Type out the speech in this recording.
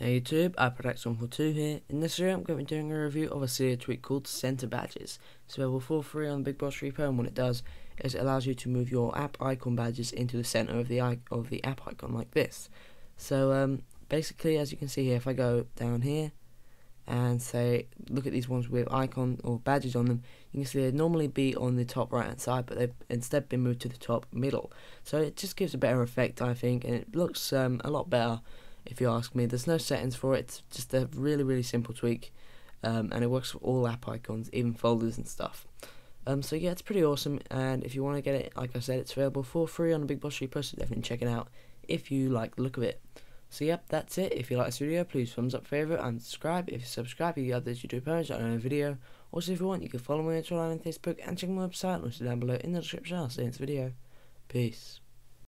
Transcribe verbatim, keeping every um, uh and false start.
Hey YouTube, iProducts one forty-two here. In this video I'm going to be doing a review of a Cydia tweak called Center Badges. It's available for free on the Big Boss repo, and what it does is it allows you to move your app icon badges into the center of the of the app icon like this. So um, basically, as you can see here, if I go down here and say look at these ones with icon or badges on them, you can see they'd normally be on the top right hand side, but they've instead been moved to the top middle. So it just gives a better effect, I think, and it looks um, a lot better. If you ask me, there's no settings for it. It's just a really really simple tweak, um, and it works for all app icons, even folders and stuff. Um, so yeah, it's pretty awesome, and if you want to get it, like I said, it's available for free on the Big Boss repo, so definitely check it out if you like the look of it. So yep, that's it. If you like this video, please thumbs up, favourite, and subscribe. If you subscribe, you get updates YouTube parents on a video. Also, if you want, you can follow me on Twitter and Facebook, and check my website listed down below in the description. I'll see you in this video. Peace.